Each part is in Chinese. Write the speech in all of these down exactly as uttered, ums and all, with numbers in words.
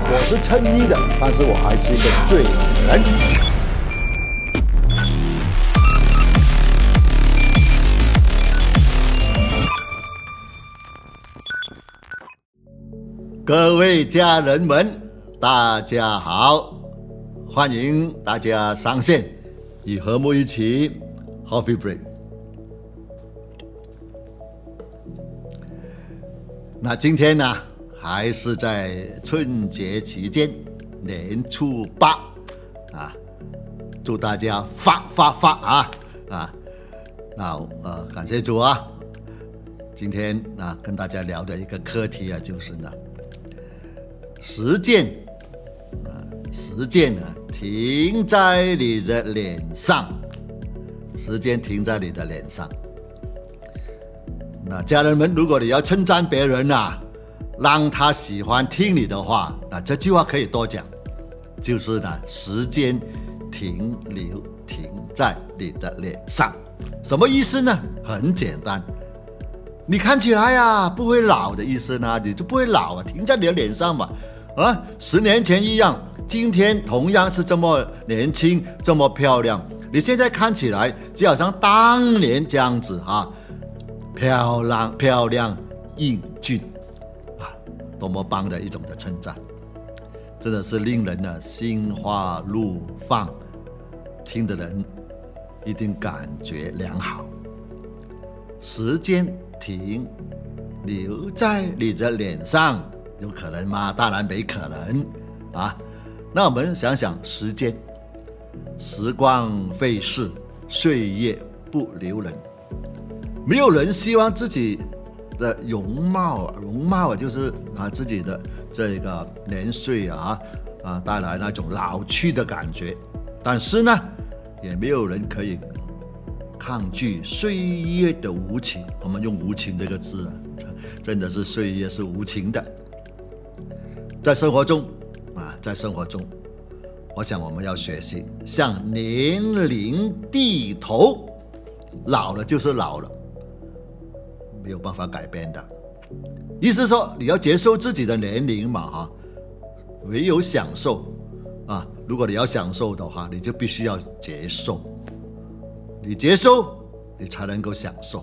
我是称医的，但是我还是一个罪人。各位家人们，大家好，欢迎大家上线，与和睦一起 Coffee Break。那今天呢，还是在春节期间，年初八啊，祝大家发发发啊啊！那呃，感谢主啊！今天啊，跟大家聊的一个课题啊，就是呢，实践啊，实践呢，停在你的脸上，时间停在你的脸上。那家人们，如果你要称赞别人啊，让他喜欢听你的话，那这句话可以多讲，就是呢，时间停留停在你的脸上，什么意思呢？很简单，你看起来啊不会老的意思呢，你就不会老啊，停在你的脸上嘛，啊，十年前一样，今天同样是这么年轻，这么漂亮，你现在看起来就好像当年这样子啊。漂亮漂亮英俊啊，多么棒的一种的称赞，真的是令人呢心花怒放，听的人一定感觉良好。时间停留在你的脸上，有可能吗？当然没可能啊。那我们想想时间，时光飞逝，岁月不留人。没有人希望自己的容貌，容貌就是啊自己的这个年岁啊啊带来那种老去的感觉。但是呢，也没有人可以抗拒岁月的无情。我们用无情这个字啊，真的是岁月是无情的。在生活中啊，在生活中，我想我们要学习向年龄低头。老了就是老了。没有办法改变的，意思说你要接受自己的年龄嘛哈，唯有享受啊！如果你要享受的话，你就必须要接受，你接受，你才能够享受。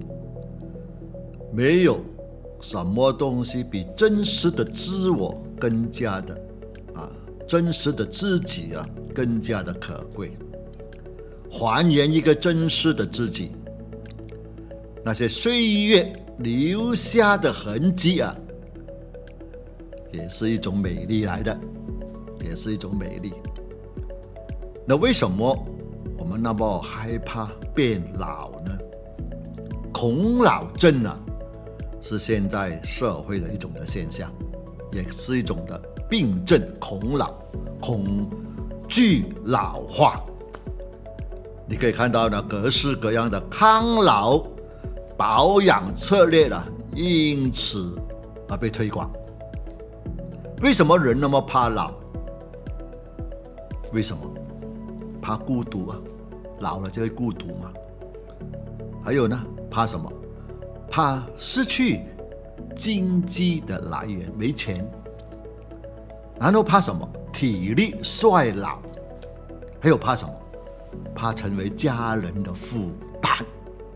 没有什么东西比真实的自我更加的啊，真实的自己啊更加的可贵。还原一个真实的自己。那些岁月留下的痕迹啊，也是一种美丽来的，也是一种美丽。那为什么我们那么害怕变老呢？恐老症啊，是现在社会的一种的现象，也是一种的病症。恐老，恐惧老化。你可以看到呢，各式各样的抗老保养策略啊，因此而被推广。为什么人那么怕老？为什么？怕孤独啊，老了就会孤独嘛。还有呢，怕什么？怕失去经济的来源，没钱。然后怕什么？体力衰老。还有怕什么？怕成为家人的负担。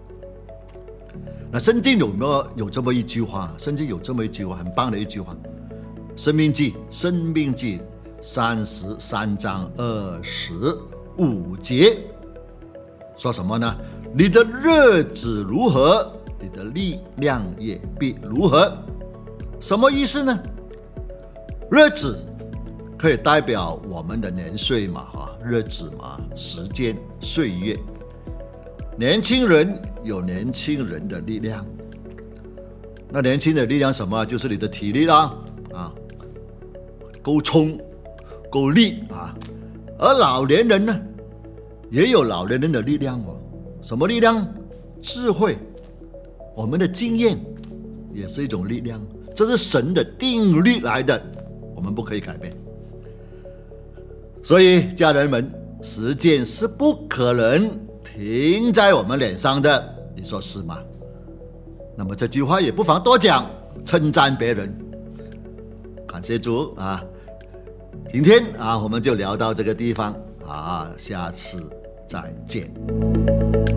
那圣经有没有有这么一句话？圣经有这么一句话，很棒的一句话，《申命记》申命记三十三章二十五节说什么呢？你的日子如何，你的力量也必如何。什么意思呢？日子可以代表我们的年岁嘛，哈，日子嘛，时间、岁月。年轻人有年轻人的力量，那年轻的力量什么？就是你的体力啦，啊，够冲、够力啊。而老年人呢，也有老年人的力量哦。什么力量？智慧，我们的经验也是一种力量，这是神的定律来的，我们不可以改变。所以家人们，时间是不可能停在我们脸上的，你说是吗？那么这句话也不妨多讲，称赞别人。感谢主啊， 今天啊，我们就聊到这个地方啊，下次再见。